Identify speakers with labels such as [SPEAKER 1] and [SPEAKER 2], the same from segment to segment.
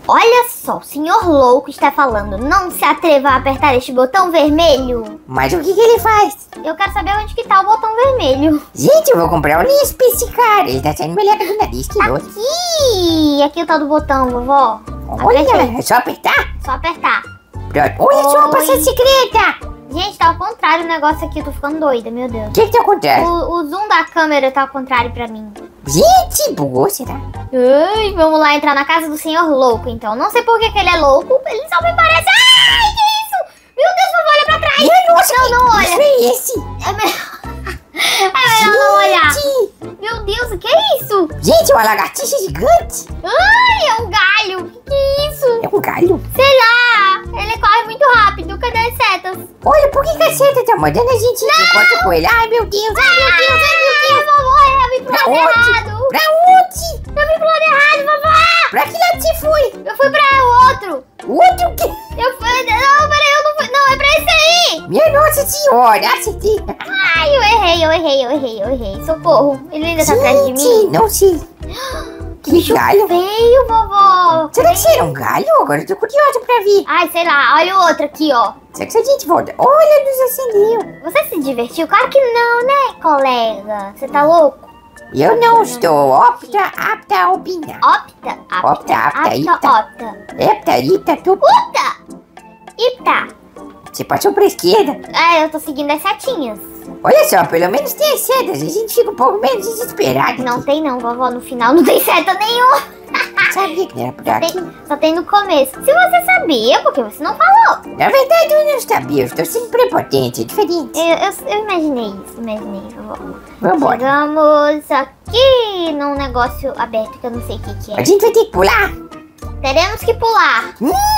[SPEAKER 1] Olha só, o senhor louco está falando. Não se atreva a apertar este botão vermelho.
[SPEAKER 2] Mas o que ele faz?
[SPEAKER 1] Eu quero saber onde que tá o botão vermelho.
[SPEAKER 2] Gente, eu vou comprar um lenço pra esse cara. Ele tá saindo melhor do nariz, que doce.
[SPEAKER 1] Aqui! Aqui o tal do botão, vovó.
[SPEAKER 2] Olha,
[SPEAKER 1] Apertei.
[SPEAKER 2] é só apertar.
[SPEAKER 1] Só apertar.
[SPEAKER 2] Pronto. Olha só a passagem secreta.
[SPEAKER 1] Gente, tá ao contrário o negócio aqui. Eu tô ficando doida, meu Deus.
[SPEAKER 2] O que tá acontecendo?
[SPEAKER 1] O zoom da câmera tá ao contrário pra mim.
[SPEAKER 2] Gente, bugou, será?
[SPEAKER 1] Ai, vamos lá entrar na casa do senhor louco, então. Não sei por que ele é louco. Ele só me parece... Ai, que isso? Meu Deus, vovó, olha pra trás.
[SPEAKER 2] Minha nossa,
[SPEAKER 1] não olha.
[SPEAKER 2] Que é esse?
[SPEAKER 1] É melhor... É melhor não olhar. Meu Deus, o que é isso?
[SPEAKER 2] Gente, uma lagartixa gigante.
[SPEAKER 1] Ai, é um galho. Que é isso?
[SPEAKER 2] É um galho?
[SPEAKER 1] Sei lá. Ele corre muito rápido. Cadê as setas?
[SPEAKER 2] Olha, por que a seta tá mandando a gente ir encontro com ele? Ai, meu Deus, ai, meu Deus, ai, meu Deus.
[SPEAKER 1] Vovó, eu vim pro lado errado.
[SPEAKER 2] Pra onde?
[SPEAKER 1] Eu vim pro lado errado, vovó.
[SPEAKER 2] Pra que lado você foi?
[SPEAKER 1] Eu fui pra o outro.
[SPEAKER 2] O outro o quê?
[SPEAKER 1] Eu fui... Não, peraí, eu não fui... Não, é pra esse aí.
[SPEAKER 2] Minha nossa senhora, acertei.
[SPEAKER 1] Ai, eu errei. Socorro. Ele ainda tá atrás de mim.
[SPEAKER 2] Gente, não sei. Que galho.
[SPEAKER 1] Feio, vovó.
[SPEAKER 2] Será que será um galho? Agora eu tô curiosa pra ver.
[SPEAKER 1] Ai, sei lá. Olha o outro aqui, ó.
[SPEAKER 2] Será que a gente volta? Olha, nos acendeu.
[SPEAKER 1] Você se divertiu? Claro que não, né, colega? Você tá louco?
[SPEAKER 2] Eu não estou apta a opinar.
[SPEAKER 1] Opta.
[SPEAKER 2] Ipta, tu...
[SPEAKER 1] Ipta.
[SPEAKER 2] Você passou pra esquerda.
[SPEAKER 1] É, eu tô seguindo as setinhas.
[SPEAKER 2] Olha só, pelo menos tem as setas. A gente fica um pouco menos desesperado.
[SPEAKER 1] Não tem não, vovó. No final não tem seta nenhuma.
[SPEAKER 2] Sabia que não era por aqui.
[SPEAKER 1] Só tem no começo. Se você sabia, porque você não falou.
[SPEAKER 2] Na verdade, eu não sabia. Eu estou sendo prepotente, é diferente.
[SPEAKER 1] Eu imaginei isso, vovó.
[SPEAKER 2] Vambora.
[SPEAKER 1] Chegamos aqui num negócio aberto que eu não sei o que
[SPEAKER 2] A
[SPEAKER 1] é.
[SPEAKER 2] gente vai ter que pular.
[SPEAKER 1] Teremos que pular.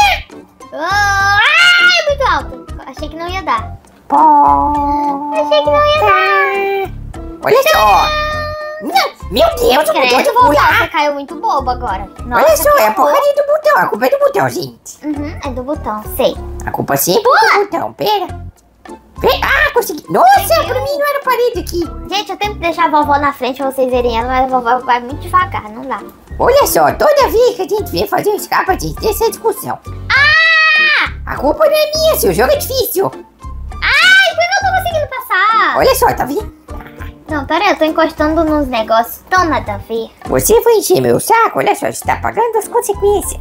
[SPEAKER 1] Ai, muito alto. Achei que não ia dar. Achei que não ia dar.
[SPEAKER 2] Olha só. Não, meu Deus, eu não
[SPEAKER 1] Credo,
[SPEAKER 2] de
[SPEAKER 1] vovó,
[SPEAKER 2] pular.
[SPEAKER 1] você caiu muito bobo agora. Nossa,
[SPEAKER 2] Olha só, é a
[SPEAKER 1] acabou.
[SPEAKER 2] porcaria do botão. A culpa é do botão, gente.
[SPEAKER 1] É do botão, sei.
[SPEAKER 2] A culpa sempre é do botão. Pera. Ah, consegui. Nossa, pra mim não era parede aqui.
[SPEAKER 1] Gente, eu tento deixar a vovó na frente pra vocês verem ela, mas a vovó vai muito devagar, não dá.
[SPEAKER 2] Olha só, toda vez que a gente vem fazer um escape, a gente tem essa discussão. A culpa não é minha, seu jogo é difícil.
[SPEAKER 1] Ai, por que eu não tô conseguindo passar?
[SPEAKER 2] Olha só, tá vendo?
[SPEAKER 1] Não, peraí, eu tô encostando nos negócios tão nada a ver.
[SPEAKER 2] Você vai encher meu saco, olha só, você tá pagando as consequências.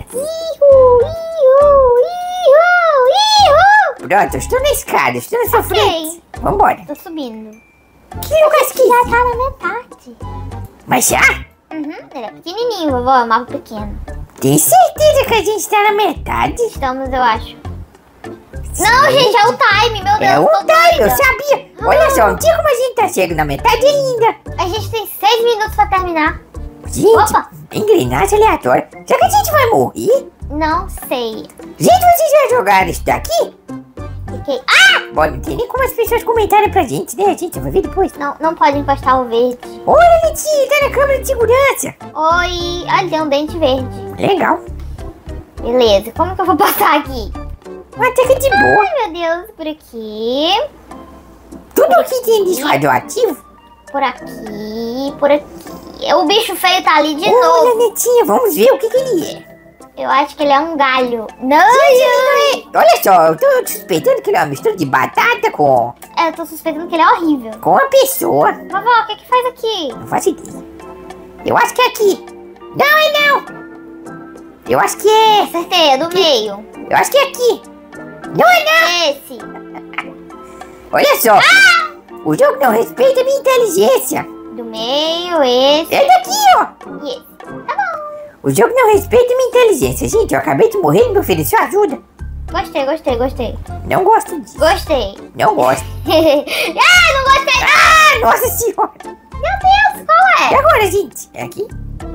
[SPEAKER 2] Pronto, eu estou na escada, estou na sua frente. Vambora.
[SPEAKER 1] Tô subindo.
[SPEAKER 2] Que lugar esquisito.
[SPEAKER 1] Já tá na metade.
[SPEAKER 2] Mas já?
[SPEAKER 1] Ele é pequenininho, vovó, é um mapa pequeno.
[SPEAKER 2] Tem certeza que a gente tá na metade?
[SPEAKER 1] Estamos, eu acho. Não, gente, é o time, meu Deus.
[SPEAKER 2] É
[SPEAKER 1] eu
[SPEAKER 2] um
[SPEAKER 1] tô
[SPEAKER 2] time, eu
[SPEAKER 1] doida.
[SPEAKER 2] sabia. Olha só, não tinha como a gente tá chegando na metade ainda.
[SPEAKER 1] A gente tem 6 minutos pra terminar.
[SPEAKER 2] Gente,
[SPEAKER 1] Opa.
[SPEAKER 2] engrenagem aleatória. Será que a gente vai morrer?
[SPEAKER 1] Não sei.
[SPEAKER 2] Gente, vocês já jogaram isso daqui?
[SPEAKER 1] Fiquei...
[SPEAKER 2] Bom, não tem nem como as pessoas comentarem pra gente, né? A gente vai ver depois.
[SPEAKER 1] Não pode encostar o verde.
[SPEAKER 2] Olha, Letinha, tá na câmera de segurança.
[SPEAKER 1] Oi, olha, tem um dente verde.
[SPEAKER 2] Legal.
[SPEAKER 1] Beleza, como que eu vou passar aqui?
[SPEAKER 2] Até que de boa.
[SPEAKER 1] Ai, meu Deus, por aqui.
[SPEAKER 2] Tudo que tem de radioativo.
[SPEAKER 1] Por aqui, por aqui. O bicho feio tá ali de novo.
[SPEAKER 2] Olha, Netinha, vamos ver o que ele é.
[SPEAKER 1] Eu acho que ele é um galho. Não,
[SPEAKER 2] Olha só, eu tô suspeitando que ele é uma mistura de batata com
[SPEAKER 1] eu tô suspeitando que ele é horrível.
[SPEAKER 2] uma pessoa.
[SPEAKER 1] Vovó, o que que faz aqui?
[SPEAKER 2] Não faço ideia. Eu acho que é aqui. Não, é não. Eu acho que é.
[SPEAKER 1] Acertei, é do meio.
[SPEAKER 2] Eu acho que é aqui. Não é não.
[SPEAKER 1] Esse.
[SPEAKER 2] Olha só. O jogo não respeita a minha inteligência.
[SPEAKER 1] Do meio, esse
[SPEAKER 2] É daqui, ó.
[SPEAKER 1] e esse. Tá bom.
[SPEAKER 2] O jogo não respeita a minha inteligência. Gente, eu acabei de morrer e me ofereceu ajuda.
[SPEAKER 1] Gostei.
[SPEAKER 2] Não gosto disso.
[SPEAKER 1] Gostei.
[SPEAKER 2] Não gosto.
[SPEAKER 1] Não gostei.
[SPEAKER 2] Ah, nossa senhora.
[SPEAKER 1] Meu Deus, qual
[SPEAKER 2] E
[SPEAKER 1] é?
[SPEAKER 2] agora, gente? É aqui?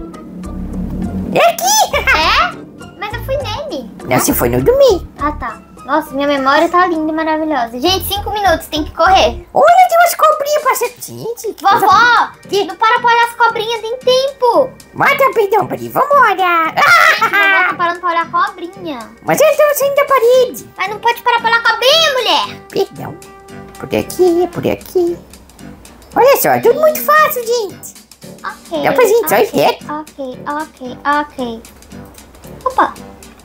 [SPEAKER 2] É aqui.
[SPEAKER 1] É? Mas eu fui nele.
[SPEAKER 2] Não, você foi no do meio.
[SPEAKER 1] Ah, tá. Nossa, minha memória tá linda e maravilhosa. Gente, 5 minutos, tem que correr.
[SPEAKER 2] Olha, tem umas cobrinhas passando. Gente, que coisa-
[SPEAKER 1] Vovó, não para pra olhar as cobrinhas, tem tempo.
[SPEAKER 2] Mata, perdão, peraí, vambora.
[SPEAKER 1] Vovó tá parando pra olhar a cobrinha.
[SPEAKER 2] Mas eles estão saindo da parede.
[SPEAKER 1] Mas não pode parar pra olhar a cobrinha, mulher.
[SPEAKER 2] Perdão. Por aqui, por aqui. Olha só, tudo muito fácil, gente.
[SPEAKER 1] Ok.
[SPEAKER 2] Dá pra gente só ir reto.
[SPEAKER 1] Ok. Opa.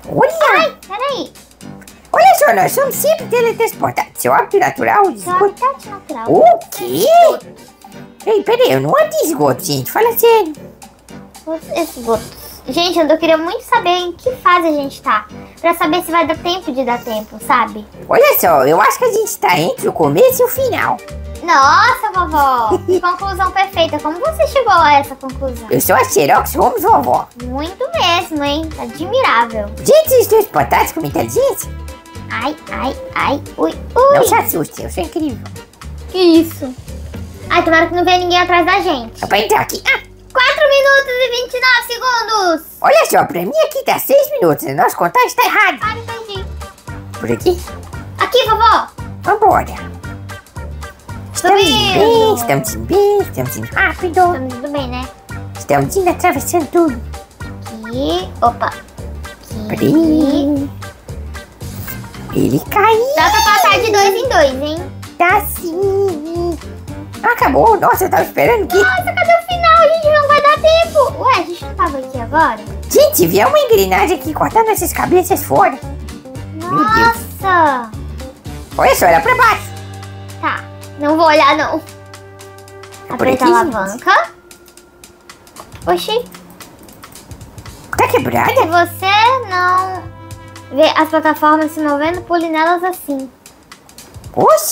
[SPEAKER 2] Olha!
[SPEAKER 1] Ai, peraí.
[SPEAKER 2] Olha só, nós somos sempre teletransportados. Seu hábito natural de
[SPEAKER 1] Só
[SPEAKER 2] esgoto.
[SPEAKER 1] habitat natural.
[SPEAKER 2] O quê? Ei, peraí, eu não ando de esgoto, gente. Fala sério.
[SPEAKER 1] Esses botos. Gente, eu queria muito saber em que fase a gente tá. Pra saber se vai dar tempo de dar tempo, sabe?
[SPEAKER 2] Olha só, eu acho que a gente tá entre o começo e o final.
[SPEAKER 1] Nossa, vovó. Que conclusão perfeita. Como você chegou a essa conclusão?
[SPEAKER 2] Eu sou a Xerox Holmes, vovó.
[SPEAKER 1] Muito mesmo, hein? Admirável.
[SPEAKER 2] Gente, vocês estão espantados com minha inteligência?
[SPEAKER 1] Ai, ai, ai. Ui,
[SPEAKER 2] Não
[SPEAKER 1] ui.
[SPEAKER 2] se assustem, eu sou incrível.
[SPEAKER 1] Que isso? Ai, tomara que não venha ninguém atrás da gente.
[SPEAKER 2] Pra entrar aqui.
[SPEAKER 1] 4 minutos e 29 segundos.
[SPEAKER 2] Olha só, pra mim aqui tá 6 minutos. Nosso contagem tá errado.
[SPEAKER 1] Ah, entendi.
[SPEAKER 2] Por aqui?
[SPEAKER 1] Aqui, vovó.
[SPEAKER 2] Vambora. Estamos indo bem, estamos indo bem, estamos indo rápido.
[SPEAKER 1] Estamos indo bem, né?
[SPEAKER 2] Estamos indo atravessando tudo.
[SPEAKER 1] Aqui. Opa. Aqui.
[SPEAKER 2] Peraí. Ele caiu.
[SPEAKER 1] Dá pra passar de 2 em 2, hein?
[SPEAKER 2] Tá sim. Acabou. Nossa, eu tava esperando que...
[SPEAKER 1] Nossa, cadê o final? A gente não vai dar tempo. Ué, a gente não tava aqui agora?
[SPEAKER 2] Gente, vier uma engrenagem aqui cortando essas cabeças fora.
[SPEAKER 1] Nossa.
[SPEAKER 2] Olha só, olha pra baixo.
[SPEAKER 1] Tá. Não vou olhar, não. Aperta a
[SPEAKER 2] aqui,
[SPEAKER 1] alavanca. Oxi.
[SPEAKER 2] Tá quebrada?
[SPEAKER 1] Se você não vê as plataformas se movendo, pule nelas assim.
[SPEAKER 2] Oxi.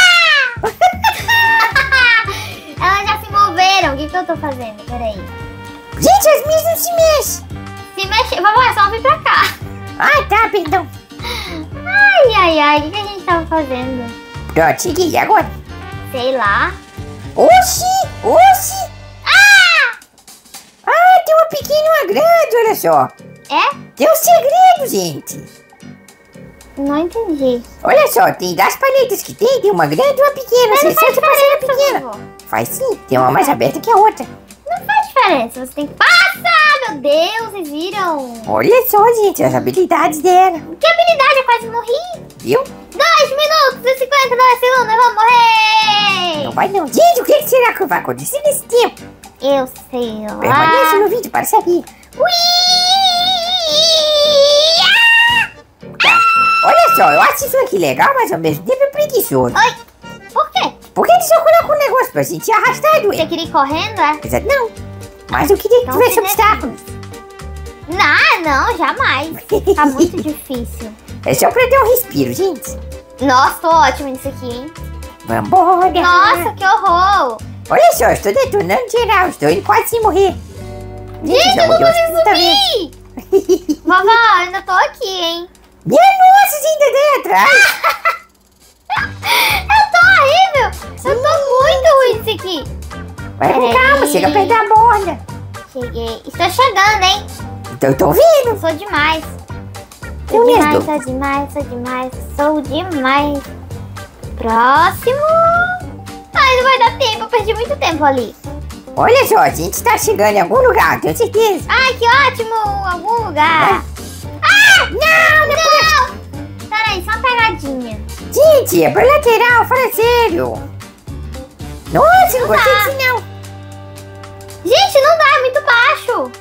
[SPEAKER 1] Elas já se moveram. O que eu tô fazendo? Peraí.
[SPEAKER 2] Gente, as minhas não se mexem.
[SPEAKER 1] Se mexer. Vovó, é só vir pra cá.
[SPEAKER 2] Ah, tá, perdão.
[SPEAKER 1] Ai, ai, ai. O que a gente tava fazendo?
[SPEAKER 2] Pronto, segui agora.
[SPEAKER 1] Sei lá.
[SPEAKER 2] Oxi, oxi. Ah, tem uma pequena e uma grande, olha só.
[SPEAKER 1] É?
[SPEAKER 2] Tem um segredo, gente.
[SPEAKER 1] Não entendi.
[SPEAKER 2] Olha só, tem das paletas que tem uma grande e uma pequena.
[SPEAKER 1] Mas
[SPEAKER 2] Você
[SPEAKER 1] não faz
[SPEAKER 2] sente passar a pequena.
[SPEAKER 1] diferença, vovó.
[SPEAKER 2] Faz sim, tem uma mais aberta que a outra.
[SPEAKER 1] Não faz diferença. Você tem que passar. Meu Deus, vocês viram?
[SPEAKER 2] Olha só, gente, as habilidades dela.
[SPEAKER 1] Que habilidade, eu quase morri.
[SPEAKER 2] Viu?
[SPEAKER 1] 2 minutos e 59 segundos, eu vou morrer.
[SPEAKER 2] Não vai não. Gente, o que será que vai acontecer nesse tempo?
[SPEAKER 1] Eu sei
[SPEAKER 2] Permanece
[SPEAKER 1] lá.
[SPEAKER 2] no vídeo para saber.
[SPEAKER 1] Ui!
[SPEAKER 2] Tá. Olha só, eu acho isso aqui legal, mas ao mesmo tempo é preguiçoso.
[SPEAKER 1] Oi! Por quê?
[SPEAKER 2] Por que eles só colocam um negócio pra gente arrastar e
[SPEAKER 1] Você
[SPEAKER 2] doer?
[SPEAKER 1] queria ir correndo, é?
[SPEAKER 2] Exato, não. Mas eu queria que
[SPEAKER 1] Então
[SPEAKER 2] tivesse
[SPEAKER 1] se
[SPEAKER 2] obstáculos.
[SPEAKER 1] Não, jamais. Tá muito difícil.
[SPEAKER 2] É só pra dar um respiro, gente.
[SPEAKER 1] Nossa, tô ótimo nisso aqui, hein?
[SPEAKER 2] Vambora.
[SPEAKER 1] Nossa, que horror.
[SPEAKER 2] Olha só, eu estou detonando geral. Estou indo quase sem morrer.
[SPEAKER 1] Gente,
[SPEAKER 2] já
[SPEAKER 1] eu não
[SPEAKER 2] morreu
[SPEAKER 1] consigo
[SPEAKER 2] 50 vezes.
[SPEAKER 1] subir. Vovó, eu ainda tô aqui, hein?
[SPEAKER 2] Minha nossa, você ainda tem atrás.
[SPEAKER 1] Eu tô horrível. Eu tô muito ruim nisso aqui.
[SPEAKER 2] Vai com
[SPEAKER 1] Peraí.
[SPEAKER 2] calma, chega perto da borda.
[SPEAKER 1] Cheguei. Estou chegando, hein?
[SPEAKER 2] Então eu tô vendo.
[SPEAKER 1] Eu sou demais.
[SPEAKER 2] Eu
[SPEAKER 1] Sou
[SPEAKER 2] mesmo.
[SPEAKER 1] demais, sou demais, sou demais, sou demais. Próximo. Ai, não vai dar tempo, eu perdi muito tempo ali.
[SPEAKER 2] Olha só, a gente tá chegando em algum lugar, tenho certeza.
[SPEAKER 1] Ai, que ótimo! Algum lugar. Ah! Não! Peraí, só uma pegadinha.
[SPEAKER 2] Gente, é pra lateral, fala sério. Nossa, não gostei
[SPEAKER 1] dá.
[SPEAKER 2] disso não.
[SPEAKER 1] Gente, não dá, é muito baixo.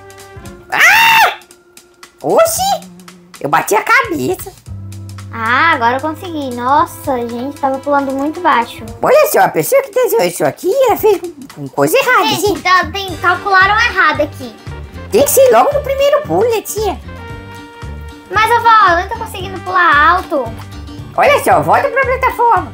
[SPEAKER 2] Oxi, eu bati a cabeça.
[SPEAKER 1] Ah, agora eu consegui. Nossa, gente, tava pulando muito baixo.
[SPEAKER 2] Olha só, a pessoa que desenhou isso aqui, ela fez com coisa errada,
[SPEAKER 1] Gente,
[SPEAKER 2] gente.
[SPEAKER 1] calcularam errado aqui.
[SPEAKER 2] Tem que ser logo no primeiro pulo, Letinha.
[SPEAKER 1] Mas, vovó, eu não tô conseguindo pular alto.
[SPEAKER 2] Olha só, volta pra plataforma.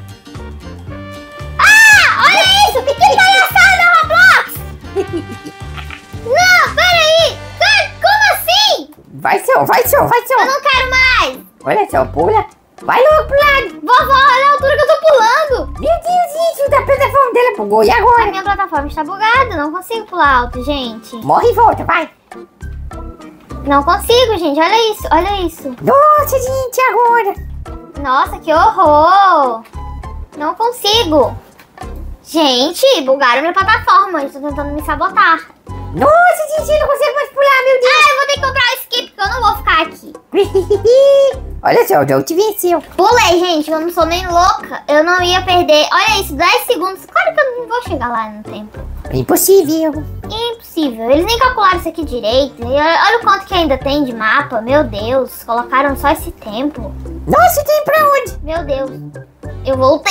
[SPEAKER 1] Ah, olha isso! Que palhaçada, Roblox! Não, peraí! Como assim?
[SPEAKER 2] Vai só, vai só, vai
[SPEAKER 1] Eu
[SPEAKER 2] só.
[SPEAKER 1] não quero mais!
[SPEAKER 2] Olha só, pula. Vai logo pro lado.
[SPEAKER 1] Vovó, olha a altura que eu tô pulando!
[SPEAKER 2] Meu Deus, gente, a plataforma dela bugou. E
[SPEAKER 1] A
[SPEAKER 2] agora?
[SPEAKER 1] minha plataforma está bugada, não consigo pular alto, gente.
[SPEAKER 2] Morre e volta, vai.
[SPEAKER 1] Não consigo, gente, olha isso, olha isso.
[SPEAKER 2] Nossa, gente, e agora?
[SPEAKER 1] Nossa, que horror! Não consigo. Gente, bugaram minha plataforma, eles estão tentando me sabotar.
[SPEAKER 2] Nossa, gente, eu não consigo mais pular, meu Deus.
[SPEAKER 1] Ah, eu vou ter que comprar o skip, porque eu não vou ficar aqui.
[SPEAKER 2] Olha só, o Joe te venceu.
[SPEAKER 1] Pulei, gente, eu não sou nem louca. Eu não ia perder. Olha isso, 10 segundos. Claro que eu não vou chegar lá no tempo.
[SPEAKER 2] Impossível.
[SPEAKER 1] Impossível. Eles nem calcularam isso aqui direito. E olha o quanto que ainda tem de mapa. Meu Deus. Colocaram só esse tempo.
[SPEAKER 2] Nossa, tem pra onde?
[SPEAKER 1] Meu Deus. Eu voltei.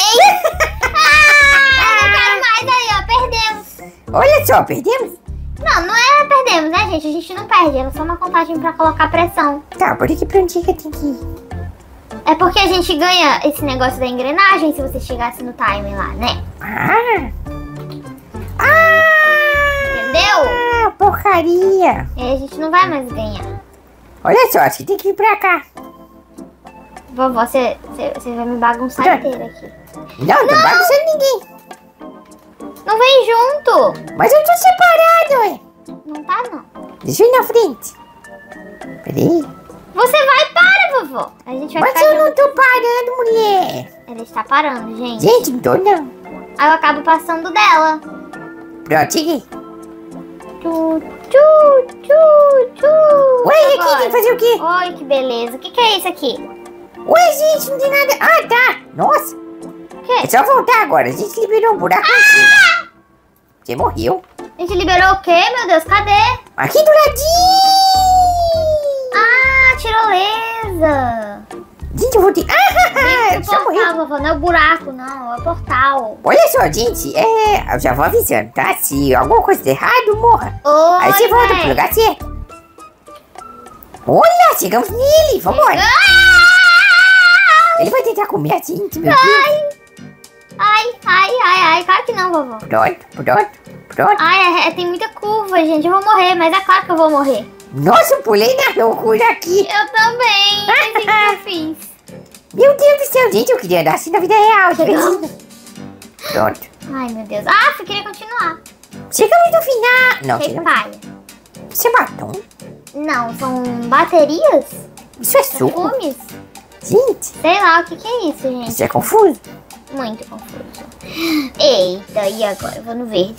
[SPEAKER 1] Não quero mais aí, ó. Perdemos.
[SPEAKER 2] Olha só, perdemos?
[SPEAKER 1] Não é perdemos, né, gente? A gente não perde. É só uma contagem pra colocar pressão.
[SPEAKER 2] Tá, por aqui pra onde que tem que ir?
[SPEAKER 1] É porque a gente ganha esse negócio da engrenagem se você chegasse no time lá, né? Entendeu?
[SPEAKER 2] Porcaria.
[SPEAKER 1] E aí a gente não vai mais ganhar.
[SPEAKER 2] Olha só, acho que tem que ir pra cá.
[SPEAKER 1] Vovó, você vai me bagunçar inteira aqui.
[SPEAKER 2] Não bagunçando ninguém.
[SPEAKER 1] Não vem junto.
[SPEAKER 2] Mas eu tô separado, ué.
[SPEAKER 1] Não tá, não.
[SPEAKER 2] Deixa eu ir na frente. Peraí.
[SPEAKER 1] Você vai para, vovó. A gente vai
[SPEAKER 2] Mas
[SPEAKER 1] ficar
[SPEAKER 2] eu não
[SPEAKER 1] junto.
[SPEAKER 2] tô parando, mulher.
[SPEAKER 1] Ela está parando, gente.
[SPEAKER 2] Gente, não tô não.
[SPEAKER 1] Aí eu acabo passando dela.
[SPEAKER 2] Pronto, cheguei.
[SPEAKER 1] Tchu, tchu, tchu, tchu.
[SPEAKER 2] Ué, aqui
[SPEAKER 1] Agora.
[SPEAKER 2] tem que fazer o quê?
[SPEAKER 1] Oi, que beleza. O que é isso aqui?
[SPEAKER 2] Ué, gente, não tem nada. Ah, tá. Nossa.
[SPEAKER 1] O quê?
[SPEAKER 2] É só voltar agora. A gente liberou um buraco em cima. Você morreu.
[SPEAKER 1] A gente liberou o quê, meu Deus? Cadê?
[SPEAKER 2] Aqui do ladinho.
[SPEAKER 1] Ah, tirolesa.
[SPEAKER 2] Gente, eu vou ter...
[SPEAKER 1] É o
[SPEAKER 2] já morreu.
[SPEAKER 1] portal, vovó. Não é o buraco, não. É o portal.
[SPEAKER 2] Olha só, gente. Eu já vou avisando, tá? Se alguma coisa der errado, morra.
[SPEAKER 1] Oi,
[SPEAKER 2] Aí você volta
[SPEAKER 1] véi.
[SPEAKER 2] pro lugar certo. Olha, chegamos nele. Vambora. Ele vai tentar comer a gente, meu Deus.
[SPEAKER 1] Ai. Claro que não, vovó.
[SPEAKER 2] Pronto.
[SPEAKER 1] Ai, tem muita curva, gente. Eu vou morrer, mas é claro que eu vou morrer.
[SPEAKER 2] Nossa, eu pulei na loucura aqui.
[SPEAKER 1] Eu também. Não sei o que eu fiz.
[SPEAKER 2] Meu Deus do céu, gente. Eu queria andar assim na vida real.
[SPEAKER 1] Chegamos?
[SPEAKER 2] Pronto.
[SPEAKER 1] Ai, meu Deus. Ah, eu queria continuar.
[SPEAKER 2] Chegamos no final. Não,
[SPEAKER 1] Sei
[SPEAKER 2] chegamos.
[SPEAKER 1] paia.
[SPEAKER 2] Isso é batom?
[SPEAKER 1] Não, são baterias?
[SPEAKER 2] Isso é suco?
[SPEAKER 1] Perfumes?
[SPEAKER 2] Gente,
[SPEAKER 1] Sei lá, o que é isso, gente?
[SPEAKER 2] isso é confuso.
[SPEAKER 1] Muito confuso. Eita, e agora? Eu vou no verde?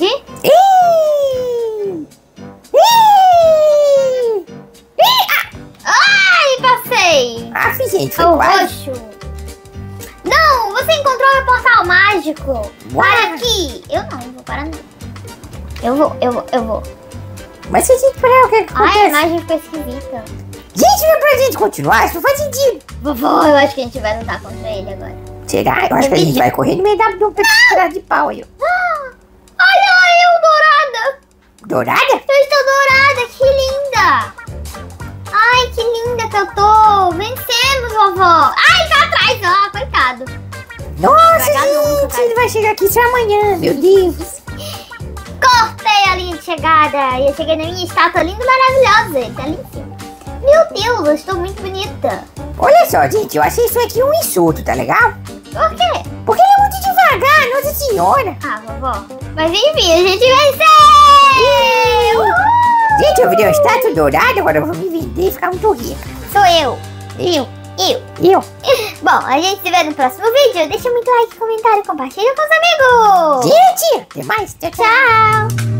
[SPEAKER 2] Ih!
[SPEAKER 1] Ai, passei!
[SPEAKER 2] Gente, foi
[SPEAKER 1] O
[SPEAKER 2] quase.
[SPEAKER 1] roxo. Não, você encontrou meu portal mágico. Para aqui. Eu não vou parar não. Eu vou.
[SPEAKER 2] Mas se a gente parar, o que
[SPEAKER 1] Ai, a
[SPEAKER 2] acontece?
[SPEAKER 1] imagem ficou esquisita.
[SPEAKER 2] Gente, não é pra gente continuar, isso não faz sentido.
[SPEAKER 1] Vovó, eu acho que a gente vai lutar contra ele agora.
[SPEAKER 2] Será? Eu acho que a gente vai correr no meio de um pedaço de pau aí.
[SPEAKER 1] Olha eu, dourada.
[SPEAKER 2] Dourada?
[SPEAKER 1] Eu estou dourada, que linda. Ai, que linda que eu tô. Vencemos, vovó. Ai, tá atrás, ó, coitado.
[SPEAKER 2] Nossa,
[SPEAKER 1] Vagabundo,
[SPEAKER 2] gente,
[SPEAKER 1] cara.
[SPEAKER 2] ele vai chegar aqui só amanhã, meu Deus.
[SPEAKER 1] Cortei a linha de chegada e eu cheguei na minha estátua linda e maravilhosa. Ele tá ali em cima. Meu Deus, eu estou muito bonita.
[SPEAKER 2] Olha só, gente, eu achei isso aqui um insulto, tá legal?
[SPEAKER 1] Por quê?
[SPEAKER 2] Porque ele é muito devagar, nossa senhora.
[SPEAKER 1] Ah, vovó. Mas enfim, a gente venceu! Uhul!
[SPEAKER 2] Gente, eu virei uma estátua dourada, agora eu vou me vender e ficar muito rica.
[SPEAKER 1] Sou eu. Eu. Bom, a gente se vê no próximo vídeo. Deixa muito like, comentário, compartilha com os amigos.
[SPEAKER 2] Gente, até mais. Tchau, tchau.
[SPEAKER 1] Tchau.